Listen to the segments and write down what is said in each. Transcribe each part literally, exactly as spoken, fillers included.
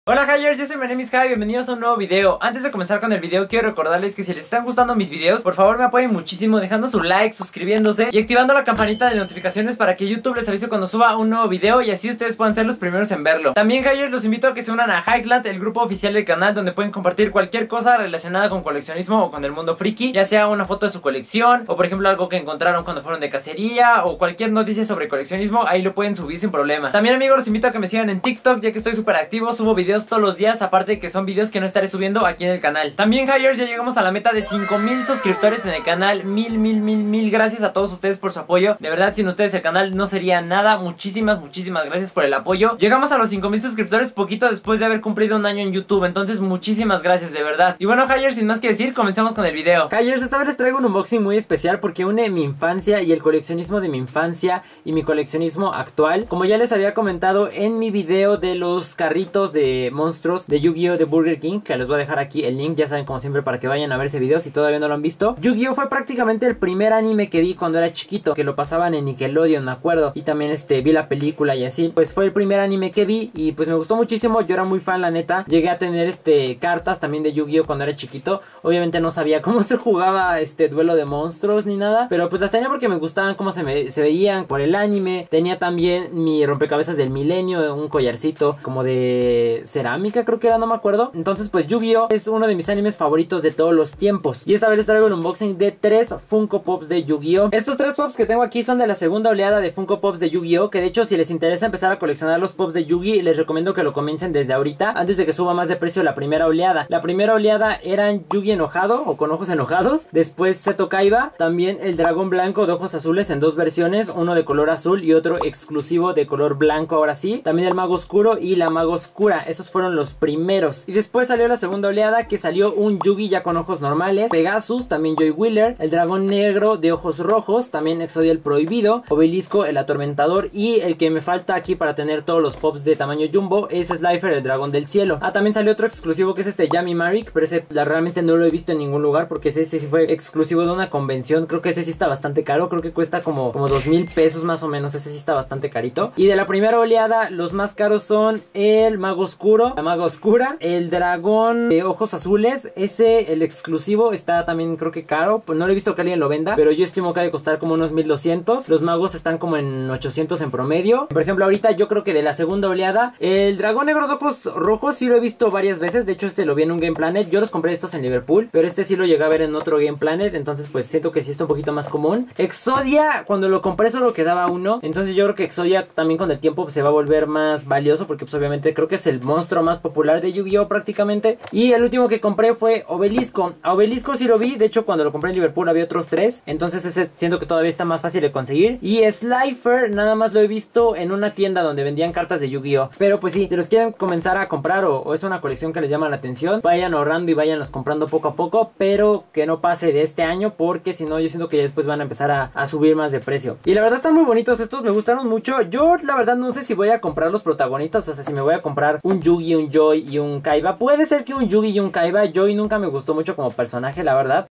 Hola Hyers, yo soy my name is Jai, bienvenidos a un nuevo video. Antes de comenzar con el video quiero recordarles que si les están gustando mis videos, por favor me apoyen muchísimo dejando su like, suscribiéndose y activando la campanita de notificaciones para que YouTube les avise cuando suba un nuevo video y así ustedes puedan ser los primeros en verlo. También Hyers, los invito a que se unan a Hykeland, el grupo oficial del canal donde pueden compartir cualquier cosa relacionada con coleccionismo o con el mundo friki, ya sea una foto de su colección o por ejemplo algo que encontraron cuando fueron de cacería o cualquier noticia sobre coleccionismo, ahí lo pueden subir sin problema. También amigos, los invito a que me sigan en TikTok ya que estoy súper activo, subo videos todos los días, aparte que son videos que no estaré subiendo aquí en el canal. También Hyers, ya llegamos a la meta de cinco mil suscriptores en el canal. Mil, mil, mil, mil gracias a todos ustedes por su apoyo. De verdad, sin ustedes el canal no sería nada. Muchísimas, muchísimas gracias por el apoyo. Llegamos a los cinco mil suscriptores poquito después de haber cumplido un año en YouTube. Entonces muchísimas gracias, de verdad. Y bueno Hyers, sin más que decir, comencemos con el video. Hyers, esta vez les traigo un unboxing muy especial porque une mi infancia y el coleccionismo de mi infancia y mi coleccionismo actual. Como ya les había comentado en mi video de los carritos de monstruos de Yu-Gi-Oh! De Burger King, que les voy a dejar aquí el link, ya saben, como siempre, para que vayan a ver ese video si todavía no lo han visto. Yu-Gi-Oh! Fue prácticamente el primer anime que vi cuando era chiquito, que lo pasaban en Nickelodeon, me acuerdo, y también este vi la película y así. Pues fue el primer anime que vi y pues me gustó muchísimo. Yo era muy fan, la neta. Llegué a tener este cartas también de Yu-Gi-Oh! Cuando era chiquito. Obviamente no sabía cómo se jugaba este duelo de monstruos ni nada, pero pues las tenía porque me gustaban cómo se, me, se veían por el anime. Tenía también mi rompecabezas del milenio, un collarcito como de cerámica, creo que era, no me acuerdo. Entonces pues Yu-Gi-Oh! Es uno de mis animes favoritos de todos los tiempos. Y esta vez les traigo el unboxing de tres Funko Pops de Yu-Gi-Oh! Estos tres Pops que tengo aquí son de la segunda oleada de Funko Pops de Yu-Gi-Oh! Que de hecho, si les interesa empezar a coleccionar los Pops de Yu-Gi, les recomiendo que lo comiencen desde ahorita, antes de que suba más de precio la primera oleada. La primera oleada eran Yu-Gi enojado o con ojos enojados. Después Seto Kaiba. También el dragón blanco de ojos azules en dos versiones, uno de color azul y otro exclusivo de color blanco ahora sí. También el mago oscuro y la mago oscura. Esos fueron los primeros. Y después salió la segunda oleada, que salió un Yugi ya con ojos normales, Pegasus, también Joy Wheeler, el dragón negro de ojos rojos, también Exodia el prohibido, Obelisco el atormentador y el que me falta aquí para tener todos los pops de tamaño jumbo es Slifer el dragón del cielo. Ah, también salió otro exclusivo que es este Yami Marik, pero ese la, realmente no lo he visto en ningún lugar porque ese, ese sí fue exclusivo de una convención. Creo que ese sí está bastante caro, creo que cuesta como, como dos mil pesos más o menos, ese sí está bastante carito. Y de la primera oleada los más caros son el mago oscuro, la maga oscura, el dragón de ojos azules, ese el exclusivo está también creo que caro, pues no lo he visto que alguien lo venda, pero yo estimo que ha de costar como unos mil doscientos. Los magos están como en ochocientos en promedio. Por ejemplo ahorita yo creo que de la segunda oleada el dragón negro de ojos rojos sí lo he visto varias veces, de hecho este lo vi en un Game Planet. Yo los compré estos en Liverpool, pero este sí lo llegué a ver en otro Game Planet, entonces pues siento que sí está un poquito más común. Exodia cuando lo compré solo quedaba uno, entonces yo creo que Exodia también con el tiempo pues, se va a volver más valioso porque pues obviamente creo que es el monstruo más popular de Yu-Gi-Oh! Prácticamente. Y el último que compré fue Obelisco. A Obelisco sí lo vi, de hecho cuando lo compré en Liverpool había otros tres, entonces ese siento que todavía está más fácil de conseguir. Y Slifer nada más lo he visto en una tienda donde vendían cartas de Yu-Gi-Oh! Pero pues sí, si los quieren comenzar a comprar o, o es una colección que les llama la atención, vayan ahorrando y vayanlos comprando poco a poco, pero que no pase de este año porque si no yo siento que ya después van a empezar a, a subir más de precio. Y la verdad están muy bonitos estos, me gustaron mucho. Yo la verdad no sé si voy a comprar los protagonistas, o sea si me voy a comprar un Yugi, un Joy y un Kaiba. Puede ser que un Yugi y un Kaiba. Joy nunca me gustó mucho como personaje, la verdad.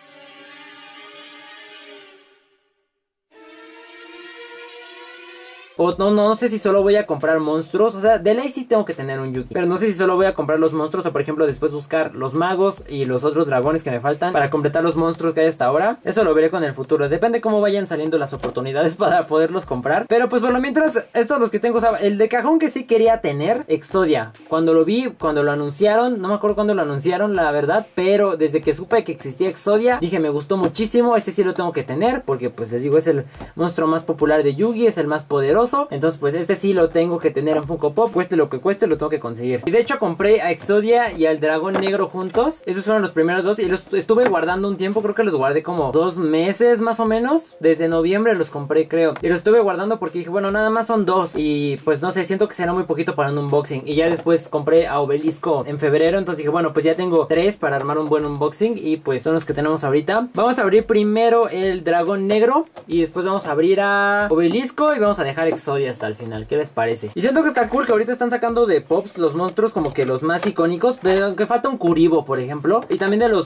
O no, no, no sé si solo voy a comprar monstruos. O sea, de ley sí tengo que tener un Yugi, pero no sé si solo voy a comprar los monstruos o por ejemplo después buscar los magos y los otros dragones que me faltan para completar los monstruos que hay hasta ahora. Eso lo veré con el futuro, depende cómo vayan saliendo las oportunidades para poderlos comprar. Pero pues por lo mientras, estos los que tengo, o sea, el de cajón que sí quería tener, Exodia. Cuando lo vi, cuando lo anunciaron, no me acuerdo cuándo lo anunciaron la verdad, pero desde que supe que existía Exodia, dije me gustó muchísimo, este sí lo tengo que tener porque pues les digo es el monstruo más popular de Yugi, es el más poderoso. Entonces pues este sí lo tengo que tener en Funko Pop, cueste lo que cueste lo tengo que conseguir. Y de hecho compré a Exodia y al dragón negro juntos. Esos fueron los primeros dos y los estuve guardando un tiempo, creo que los guardé como dos meses más o menos. Desde noviembre los compré creo. Y los estuve guardando porque dije bueno nada más son dos y pues no sé, siento que será muy poquito para un unboxing. Y ya después compré a Obelisco en febrero, entonces dije bueno pues ya tengo tres para armar un buen unboxing y pues son los que tenemos ahorita. Vamos a abrir primero el dragón negro y después vamos a abrir a Obelisco y vamos a dejar Exodia hasta el final. ¿Qué les parece? Y siento que está cool que ahorita están sacando de Pops los monstruos como que los más icónicos, pero que falta un Kuribo por ejemplo. Y también de los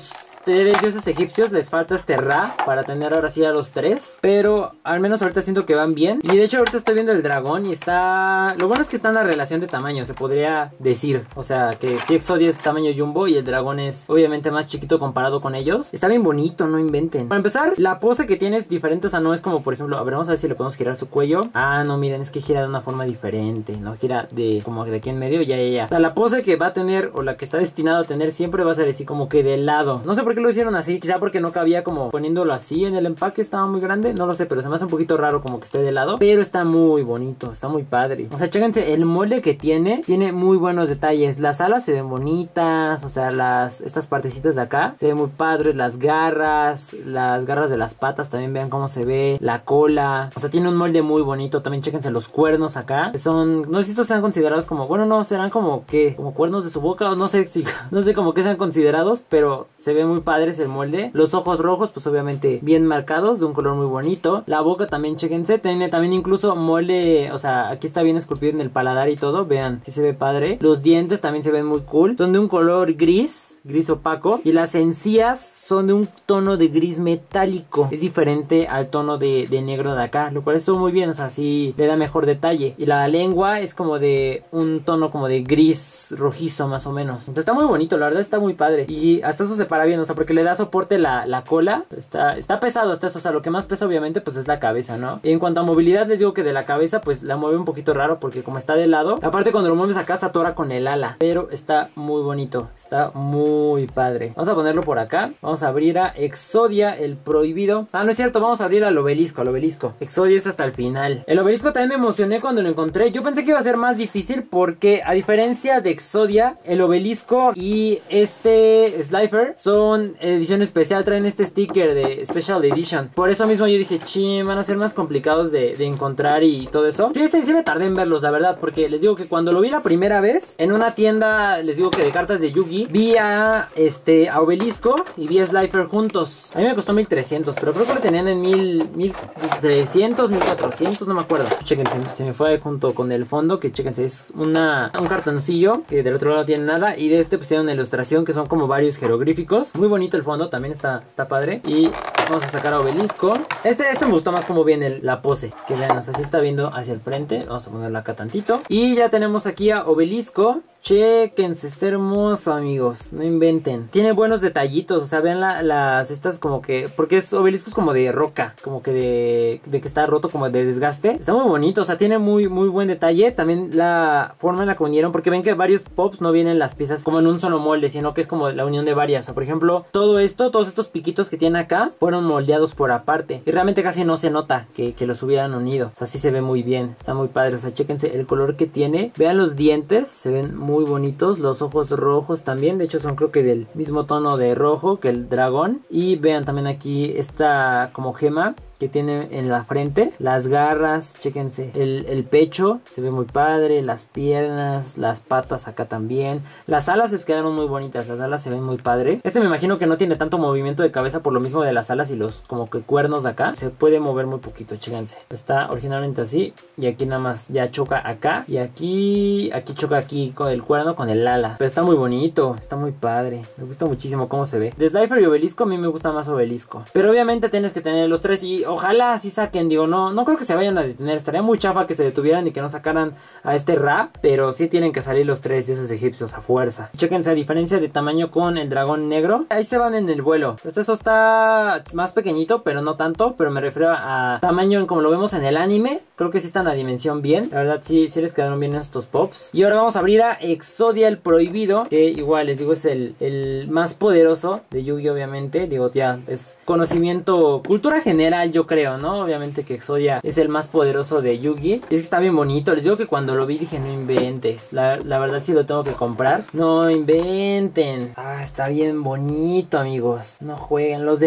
tres dioses egipcios les falta este Ra para tener ahora sí a los tres. Pero al menos ahorita siento que van bien. Y de hecho ahorita estoy viendo el dragón y está... Lo bueno es que está en la relación de tamaño, se podría decir. O sea, que si Exodia es tamaño jumbo y el dragón es obviamente más chiquito comparado con ellos. Está bien bonito, no inventen. Para empezar, la pose que tiene es diferente. O sea, no es como por ejemplo, a ver, vamos a ver si le podemos girar su cuello. Ah, no, miren, es que gira de una forma diferente. No gira de como de aquí en medio, ya, ya, ya. O sea, la pose que va a tener o la que está destinado a tener siempre va a ser así como que de lado. No sé por qué lo hicieron así, quizá porque no cabía como poniéndolo así en el empaque, estaba muy grande, no lo sé, pero se me hace un poquito raro como que esté de lado. Pero está muy bonito, está muy padre. O sea, chéquense, el molde que tiene, tiene muy buenos detalles. Las alas se ven bonitas, o sea, las estas partecitas de acá se ven muy padres. Las garras, las garras de las patas también vean cómo se ve. La cola, o sea, tiene un molde muy bonito. También chéquense los cuernos acá, que son, no sé si estos sean considerados como, bueno, no, serán como que, como cuernos de su boca, o no sé si, no sé como que sean considerados, pero se ve muy padres el molde. Los ojos rojos, pues obviamente bien marcados, de un color muy bonito. La boca también, chéquense, tiene también incluso molde, o sea, aquí está bien esculpido en el paladar y todo, vean, sí se ve padre. Los dientes también se ven muy cool, son de un color gris, gris opaco, y las encías son de un tono de gris metálico, es diferente al tono de, de negro de acá, lo cual estuvo muy bien, o sea, sí le da mejor detalle. Y la lengua es como de un tono como de gris rojizo más o menos. Entonces está muy bonito, la verdad está muy padre. Y hasta eso se para bien, o sea, porque le da soporte la, la cola. Está, está pesado hasta eso, o sea, lo que más pesa obviamente pues es la cabeza, ¿no? Y en cuanto a movilidad les digo que de la cabeza pues la mueve un poquito raro porque como está de lado, aparte cuando lo mueves acá se atora con el ala. Pero está muy bonito, está muy padre. Vamos a ponerlo por acá. Vamos a abrir a Exodia, el prohibido. Ah, no es cierto, vamos a abrir al obelisco, al obelisco. Exodia es hasta el final. El obelisco también me emocioné cuando lo encontré. Yo pensé que iba a ser más difícil porque a diferencia de Exodia, el obelisco y este Slifer son edición especial, traen este sticker de Special Edition. Por eso mismo yo dije, ching, van a ser más complicados de, de encontrar y todo eso. Sí, sí, sí me tardé en verlos, la verdad, porque les digo que cuando lo vi la primera vez en una tienda, les digo que de cartas de Yu-Gi, vi a, este, a Obelisco y vi a Slifer juntos. A mí me costó mil trescientos, pero creo que lo tenían en mil trescientos, mil cuatrocientos, no me acuerdo. Chéquense, se me fue junto con el fondo, que chéquense, es una, un cartoncillo, que del otro lado no tiene nada, y de este pues tiene una ilustración que son como varios jeroglíficos. Muy bonito el fondo, también está, está padre. Y vamos a sacar a Obelisco. Este, este me gustó más como viene el, la pose, que vean, o sea, se está viendo hacia el frente. Vamos a ponerla acá tantito. Y ya tenemos aquí a Obelisco. Chéquense, está hermoso, amigos, no inventen. Tiene buenos detallitos, o sea, vean la, las estas como que, porque es Obelisco es como de roca, como que de, de que está roto, como de desgaste. Está muy bonito, o sea, tiene muy, muy buen detalle. También la forma en la que unieron, porque ven que varios pops no vienen las piezas como en un solo molde, sino que es como la unión de varias. O sea, por ejemplo, todo esto, todos estos piquitos que tiene acá, fueron moldeados por aparte. Y realmente casi no se nota que, que los hubieran unido. O sea, sí se ve muy bien, está muy padre. O sea, chéquense el color que tiene. Vean los dientes, se ven muy bonitos. Los ojos rojos también, de hecho son creo que del mismo tono de rojo que el dragón. Y vean también aquí esta como gema que tiene en la frente. Las garras, chéquense. El, el pecho se ve muy padre. Las piernas, las patas acá también. Las alas se quedaron muy bonitas. Las alas se ven muy padre. Este me imagino que no tiene tanto movimiento de cabeza por lo mismo de las alas y los como que cuernos de acá. Se puede mover muy poquito, chéquense. Está originalmente así. Y aquí nada más ya choca acá. Y aquí, aquí choca aquí con el cuerno con el ala. Pero está muy bonito. Está muy padre. Me gusta muchísimo cómo se ve. De Slifer y Obelisco a mí me gusta más Obelisco. Pero obviamente tienes que tener los tres y ojalá así saquen, digo, no, no creo que se vayan a detener. Estaría muy chafa que se detuvieran y que no sacaran a este Ra, pero sí tienen que salir los tres dioses egipcios a fuerza. Chéquense a diferencia de tamaño con el dragón negro. Ahí se van en el vuelo. Este eso está más pequeñito, pero no tanto, pero me refiero a tamaño en como lo vemos en el anime. Creo que sí están a dimensión bien. La verdad sí, sí les quedaron bien estos pops. Y ahora vamos a abrir a Exodia, el prohibido, que igual les digo es el, el más poderoso de Yu-Gi, obviamente. Digo, ya es conocimiento, cultura general, yo creo, ¿no? Obviamente que Exodia es el más poderoso de Yu-Gi. Y es que está bien bonito. Les digo que cuando lo vi dije, no inventes. La, la verdad sí lo tengo que comprar. No inventen. Ah, está bien bonito, amigos. No jueguen. Los detalles.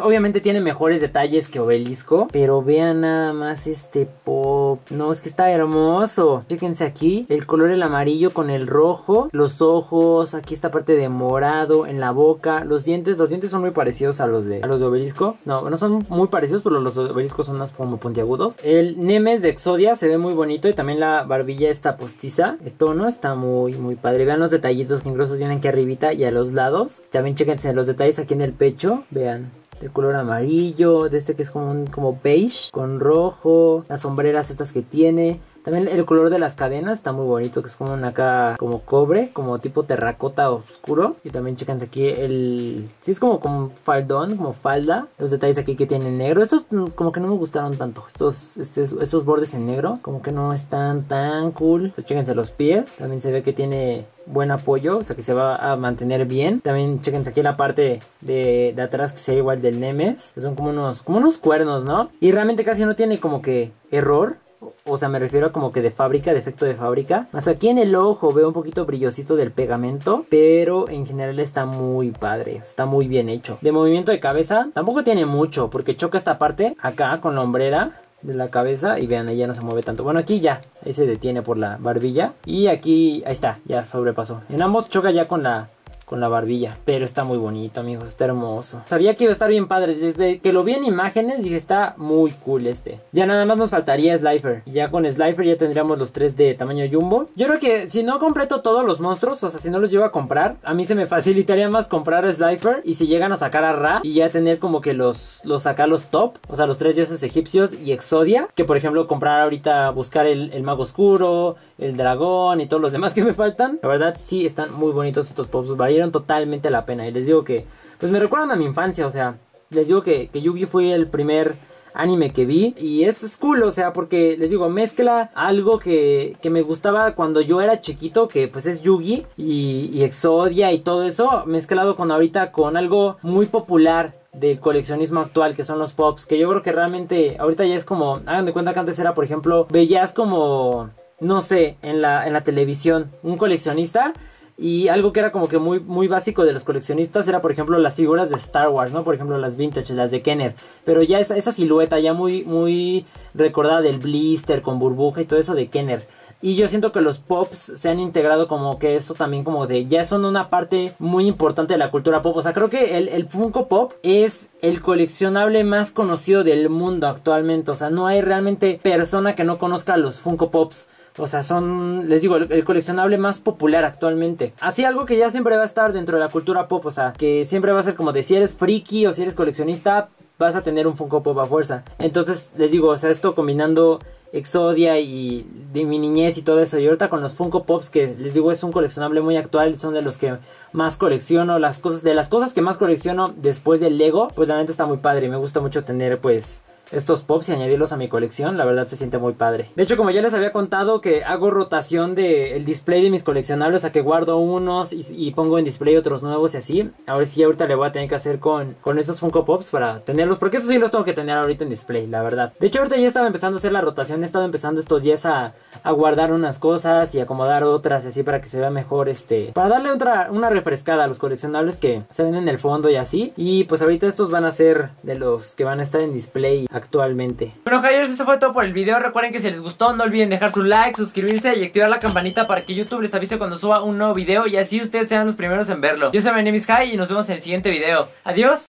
obviamente tiene mejores detalles que Obelisco, pero vean nada más este pop. No, es que está hermoso. Chéquense aquí, el color el amarillo con el rojo, los ojos, aquí esta parte de morado en la boca, los dientes, los dientes son muy parecidos a los de a los de Obelisco. No, no son muy parecidos, pero los de Obelisco son más como puntiagudos. El Nemes de Exodia se ve muy bonito y también la barbilla esta postiza. El tono está muy muy padre. Vean los detallitos que incluso tienen aquí arribita y a los lados. También chéquense los detalles aquí en el pecho. Vean, de color amarillo, de este que es como un como beige con rojo, las sombreras estas que tiene. También el color de las cadenas está muy bonito, que es como una acá como cobre, como tipo terracota oscuro. Y también chéquense aquí el... sí, es como, como faldón, como falda. Los detalles aquí que tiene en negro. Estos como que no me gustaron tanto. Estos, estos, estos bordes en negro como que no están tan cool. Entonces, chéquense los pies. También se ve que tiene buen apoyo, o sea que se va a mantener bien. También chéquense aquí la parte de, de atrás que sea igual del Nemes, que son como unos, como unos cuernos, ¿no? Y realmente casi no tiene como que error. O sea, me refiero a como que de fábrica, defecto de fábrica. Más aquí en el ojo veo un poquito brillosito del pegamento, pero en general está muy padre, está muy bien hecho. De movimiento de cabeza tampoco tiene mucho, porque choca esta parte acá con la hombrera de la cabeza y vean, ahí ya no se mueve tanto. Bueno, aquí ya, ahí se detiene por la barbilla. Y aquí, ahí está, ya sobrepasó. En ambos choca ya con la... con la barbilla, pero está muy bonito, amigos, está hermoso. Sabía que iba a estar bien padre, desde que lo vi en imágenes dije está muy cool este. Ya nada más nos faltaría Slifer, y ya con Slifer ya tendríamos los tres de tamaño jumbo. Yo creo que si no completo todos los monstruos, o sea, si no los llevo a comprar, a mí se me facilitaría más comprar a Slifer, y si llegan a sacar a Ra, y ya tener como que los, los sacar los top, o sea, los tres dioses egipcios y Exodia, que por ejemplo comprar ahorita, buscar el, el mago oscuro, el dragón y todos los demás que me faltan. La verdad sí están muy bonitos estos pops, valieron totalmente la pena. Y les digo que pues me recuerdan a mi infancia. O sea, les digo que, que Yu-Gi fue el primer anime que vi y es, es cool, o sea, porque les digo, mezcla algo que, que me gustaba cuando yo era chiquito, que pues es Yu-Gi y, y Exodia y todo eso, mezclado con ahorita con algo muy popular del coleccionismo actual, que son los pops, que yo creo que realmente ahorita ya es como, hagan de cuenta que antes era, por ejemplo, veías como, no sé, en la, en la televisión un coleccionista. Y algo que era como que muy, muy básico de los coleccionistas era, por ejemplo, las figuras de Star Wars, ¿no? Por ejemplo, las vintage, las de Kenner. Pero ya esa, esa silueta ya muy, muy recordada del blister con burbuja y todo eso de Kenner. Y yo siento que los pops se han integrado como que eso también como de... ya son una parte muy importante de la cultura pop. O sea, creo que el, el Funko Pop es el coleccionable más conocido del mundo actualmente. O sea, no hay realmente persona que no conozca los Funko Pops. O sea, son, les digo, el, el coleccionable más popular actualmente. Así algo que ya siempre va a estar dentro de la cultura pop. O sea, que siempre va a ser como de si eres friki o si eres coleccionista, vas a tener un Funko Pop a fuerza. Entonces, les digo, o sea, esto combinando Exodia y de mi niñez y todo eso. Y ahorita con los Funko Pops, que les digo es un coleccionable muy actual, son de los que más colecciono. Las cosas, de las cosas que más colecciono después del Lego, pues la neta está muy padre. Me gusta mucho tener pues estos pops y añadirlos a mi colección, la verdad se siente muy padre. De hecho, como ya les había contado que hago rotación del display de mis coleccionables, a que guardo unos y, y pongo en display otros nuevos y así. A ver si ahorita le voy a tener que hacer con, con estos Funko Pops para tenerlos, porque estos sí los tengo que tener ahorita en display, la verdad. De hecho, ahorita ya estaba empezando a hacer la rotación, he estado empezando estos días a, a guardar unas cosas y acomodar otras y así para que se vea mejor, este, para darle otra, una refrescada a los coleccionables que se ven en el fondo y así. Y pues ahorita estos van a ser de los que van a estar en display actualmente. Bueno, Hyers, eso fue todo por el video. Recuerden que si les gustó no olviden dejar su like, suscribirse y activar la campanita para que YouTube les avise cuando suba un nuevo video y así ustedes sean los primeros en verlo. Yo soy My Name is Hy y nos vemos en el siguiente video. Adiós.